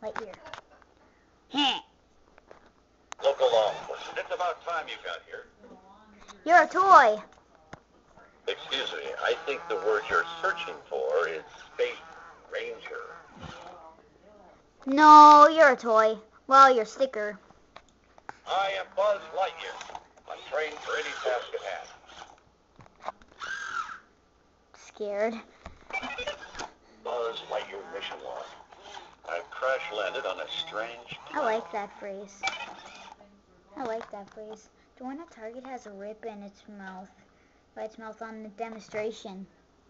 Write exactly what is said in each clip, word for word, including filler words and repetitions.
Lightyear. Heh. Local law enforcement. It's about time you got here. You're a toy. Excuse me, I think the word you're searching for is Space Ranger. No, you're a toy. Well, your sticker. I am Buzz Lightyear. I'm trained for any task at hand. Scared. Buzz Lightyear mission log. I've crash landed on a strange I like that phrase. I like that phrase. The one at Target has a rip in its mouth. By its mouth on the demonstration.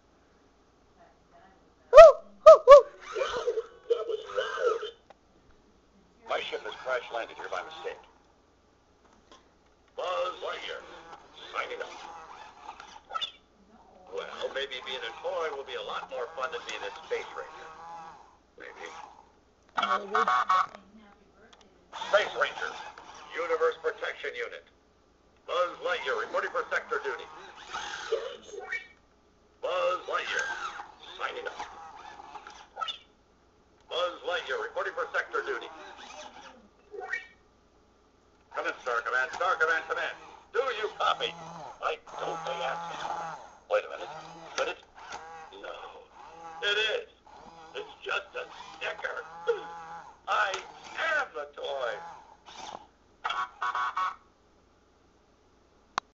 Ooh, ooh, ooh. That was loud. My ship has crash landed here by mistake. Buzz Lightyear, signing up. Well, maybe being a toy will be a lot more fun than being a Space Ranger. Maybe. Maybe. Space Ranger, Universe Protection Unit. Buzz Lightyear reporting for sector duty. Buzz Lightyear, signing up. Buzz Lightyear reporting for sector duty. Come in, Star Command. Star Command, come in. Do you copy? I don't pay access. Wait a minute. Could it? No. It is. It's just a sticker. I am the toy.